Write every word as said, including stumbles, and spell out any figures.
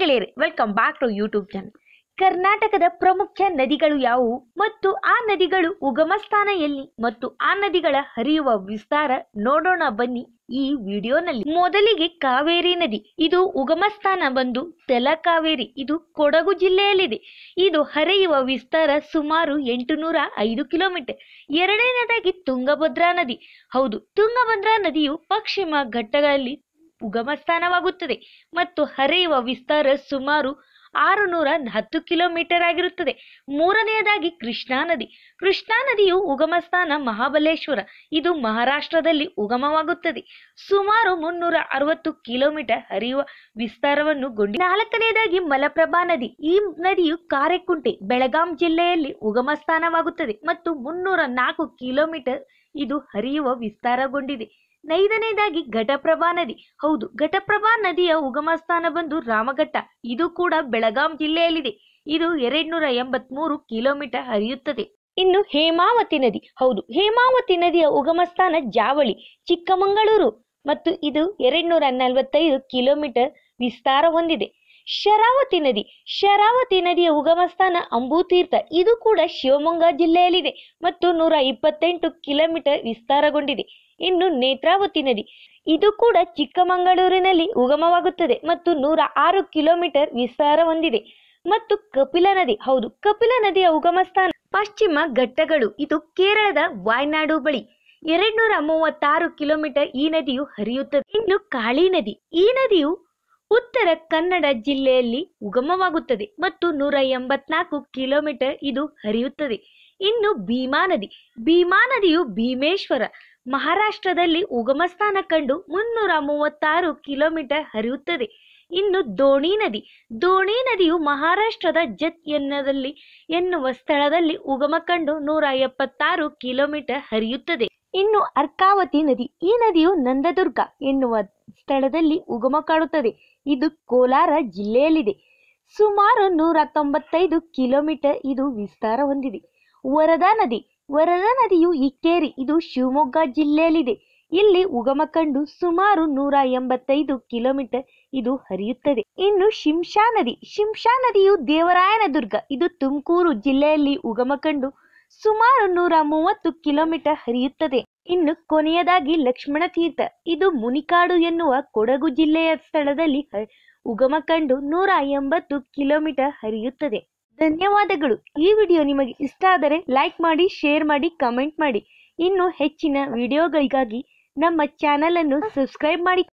ಗೆಳೆಯರೇ, welcome back to YouTube channel. ಕರ್ನಾಟಕದ ಪ್ರಮುಖ ನದಿಗಳು ಯಾವುವು ಮತ್ತು ಆ ನದಿಗಳು ಉಗಮ ಸ್ಥಾನ ಎಲ್ಲಿ ಮತ್ತು ಆ ನದಿಗಳ ಹರಿಯುವ ವಿಸ್ತಾರ ನೋಡೋಣ ಬನ್ನಿ ಈ ವಿಡಿಯೋನಲ್ಲಿ. ಮೊದಲಿಗೆ ಕಾವೇರಿ ನದಿ. ಇದು ಉಗಮ ಸ್ಥಾನ ಬಂದು ತಲಕಾವೇರಿ. ಇದು ಕೊಡಗು ಜಿಲ್ಲೆಯಲ್ಲಿದೆ. ಇದು ಹರಿಯುವ ವಿಸ್ತಾರ ಸುಮಾರು ಎಂಟುನೂರ ಐದು ಕಿಲೋಮೀಟರ್. ಎರಡನೇದಾಗಿ ತುಂಗಭದ್ರಾ ನದಿ. ಹೌದು, ತುಂಗಭದ್ರಾ ನದಿಯು ಪಶ್ಚಿಮ ಘಟ್ಟಗಳಲ್ಲಿ ಉಗಮ ಸ್ಥಾನವಾಗುತ್ತದೆ ಮತ್ತು ಹರಿಯುವ ವಿಸ್ತಾರ ಸುಮಾರು ಆರುನೂರ ಹತ್ತು ಕಿಲೋಮೀಟರ್ ಆಗಿರುತ್ತದೆ. ಮೂರನೆಯದಾಗಿ ಕೃಷ್ಣಾ ನದಿ. ಕೃಷ್ಣಾ ನದಿಯು ಉಗಮ ಸ್ಥಾನ ಮಹಾಬಲೇಶ್ವರ. ಇದು ಮಹಾರಾಷ್ಟ್ರದಲ್ಲಿ ಉಗಮವಾಗುತ್ತದೆ. ಸುಮಾರು ಮುನ್ನೂರ ಅರವತ್ತು ಕಿಲೋಮೀಟರ್ ಹರಿಯುವ ವಿಸ್ತಾರವನ್ನು ಗೊಂಡಿದೆ. ನಾಲ್ಕನೆಯದಾಗಿ ಮಲಪ್ರಭಾ ನದಿ. ಈ ನದಿಯು ಕಾರೆಕುಂಟೆ ಬೆಳಗಾಂ ಜಿಲ್ಲೆಯಲ್ಲಿ ಉಗಮ ಸ್ಥಾನವಾಗುತ್ತದೆ ಮತ್ತು ಮುನ್ನೂರ ನಾಲ್ಕು ಕಿಲೋಮೀಟರ್ ಇದು ಹರಿಯುವ ವಿಸ್ತಾರಗೊಂಡಿದೆ. ಐದನೇದಾಗಿ ಘಟಪ್ರಭಾ ನದಿ. ಹೌದು, ಘಟಪ್ರಭಾ ನದಿಯ ಉಗಮ ಸ್ಥಾನ ಬಂದು ರಾಮಘಟ್ಟ. ಇದು ಕೂಡ ಬೆಳಗಾಂ ಜಿಲ್ಲೆಯಲ್ಲಿದೆ. ಇದು ಎರಡ್ನೂರ ಎಂಬತ್ ಮೂರು ಕಿಲೋಮೀಟರ್ ಹರಿಯುತ್ತದೆ. ಇನ್ನು ಹೇಮಾವತಿ ನದಿ. ಹೌದು, ಹೇಮಾವತಿ ನದಿಯ ಉಗಮ ಸ್ಥಾನ ಜಾವಳಿ, ಚಿಕ್ಕಮಗಳೂರು ಮತ್ತು ಇದು ಎರಡ್ನೂರ ನಲವತ್ತೈದು ಕಿಲೋಮೀಟರ್ ವಿಸ್ತಾರ ಹೊಂದಿದೆ. ಶರಾವತಿ ನದಿ. ಶರಾವತಿ ನದಿಯ ಉಗಮ ಸ್ಥಾನ ಅಂಬುತೀರ್ಥ. ಇದು ಕೂಡ ಶಿವಮೊಗ್ಗ ಜಿಲ್ಲೆಯಲ್ಲಿದೆ ಮತ್ತು ನೂರ ಇಪ್ಪತ್ತೆಂಟು ಕಿಲೋಮೀಟರ್ ವಿಸ್ತಾರಗೊಂಡಿದೆ. ಇನ್ನು ನೇತ್ರಾವತಿ ನದಿ. ಇದು ಕೂಡ ಚಿಕ್ಕಮಗಳೂರಿನಲ್ಲಿ ಉಗಮವಾಗುತ್ತದೆ ಮತ್ತು ನೂರ ಆರು ಕಿಲೋಮೀಟರ್ ವಿಸ್ತಾರ ಹೊಂದಿದೆ. ಮತ್ತು ಕಪಿಲ ನದಿ. ಹೌದು, ಕಪಿಲ ನದಿಯ ಉಗಮ ಸ್ಥಾನ ಪಶ್ಚಿಮ ಘಟ್ಟಗಳು. ಇದು ಕೇರಳದ ವಾಯ್ನಾಡು ಬಳಿ. ಎರಡ್ನೂರ ಮೂವತ್ತಾರು ಕಿಲೋಮೀಟರ್ ಈ ನದಿಯು ಹರಿಯುತ್ತದೆ. ಇನ್ನು ಕಾಳಿ ನದಿ. ಈ ನದಿಯು ಉತ್ತರ ಕನ್ನಡ ಜಿಲ್ಲೆಯಲ್ಲಿ ಉಗಮವಾಗುತ್ತದೆ ಮತ್ತು ನೂರ ಎಂಬತ್ನಾಲ್ಕು ಕಿಲೋಮೀಟರ್ ಇದು ಹರಿಯುತ್ತದೆ. ಇನ್ನು ಭೀಮಾ ನದಿ. ಭೀಮಾ ನದಿಯು ಭೀಮೇಶ್ವರ ಮಹಾರಾಷ್ಟ್ರದಲ್ಲಿ ಉಗಮ ಸ್ಥಾನ ಕಂಡು ಮುನ್ನೂರ ಮೂವತ್ತಾರು ಕಿಲೋಮೀಟರ್ ಹರಿಯುತ್ತದೆ. ಇನ್ನು ದೋಣಿ ನದಿ. ದೋಣಿ ನದಿಯು ಮಹಾರಾಷ್ಟ್ರದ ಜತ್ ಎನ್ನದಲ್ಲಿ ಎನ್ನುವ ಸ್ಥಳದಲ್ಲಿ ಉಗಮ ಕಂಡು ನೂರ ಎಪ್ಪತ್ತಾರು ಕಿಲೋಮೀಟರ್ ಹರಿಯುತ್ತದೆ. ಇನ್ನು ಅರ್ಕಾವತಿ ನದಿ. ಈ ನದಿಯು ನಂದದುರ್ಗ ಎನ್ನುವ ಸ್ಥಳದಲ್ಲಿ ಉಗಮ ಕಾಣುತ್ತದೆ. ಇದು ಕೋಲಾರ ಜಿಲ್ಲೆಯಲ್ಲಿದೆ. ಸುಮಾರು ನೂರ ತೊಂಬತ್ತೈದು ಕಿಲೋಮೀಟರ್ ಇದು ವಿಸ್ತಾರ ಹೊಂದಿದೆ. ವರದಾ ನದಿ. ವರದಾ ನದಿಯು ಇಕ್ಕೇರಿ. ಇದು ಶಿವಮೊಗ್ಗ ಜಿಲ್ಲೆಯಲ್ಲಿದೆ. ಇಲ್ಲಿ ಉಗಮ ಕಂಡು ಸುಮಾರು ನೂರ ಎಂಬತ್ತೈದು ಕಿಲೋಮೀಟರ್ ಇದು ಹರಿಯುತ್ತದೆ. ಇನ್ನು ಶಿಂಷಾ ನದಿ. ಶಿಂಷಾ ನದಿಯು ದೇವರಾಯನದುರ್ಗ. ಇದು ತುಮಕೂರು ಜಿಲ್ಲೆಯಲ್ಲಿ ಉಗಮ ಕಂಡು ಸುಮಾರು ನೂರ ಮೂವತ್ತು ಕಿಲೋಮೀಟರ್ ಹರಿಯುತ್ತದೆ. ಇನ್ನು ಕೊನೆಯದಾಗಿ ಲಕ್ಷ್ಮಣ ತೀರ್ಥ. ಇದು ಮುನಿಕಾಡು ಎನ್ನುವ ಕೊಡಗು ಜಿಲ್ಲೆಯ ಸ್ಥಳದಲ್ಲಿ ಉಗಮ ಕಂಡು ನೂರ ಎಂಬತ್ತು ಕಿಲೋಮೀಟರ್ ಹರಿಯುತ್ತದೆ. ಧನ್ಯವಾದಗಳು. ಈ ವಿಡಿಯೋ ನಿಮಗೆ ಇಷ್ಟ ಆದರೆ ಲೈಕ್ ಮಾಡಿ, ಶೇರ್ ಮಾಡಿ, ಕಮೆಂಟ್ ಮಾಡಿ. ಇನ್ನು ಹೆಚ್ಚಿನ ವಿಡಿಯೋಗಳಿಗಾಗಿ ನಮ್ಮ ಚಾನಲ್ ಅನ್ನು ಸಬ್ಸ್ಕ್ರೈಬ್ ಮಾಡಿ.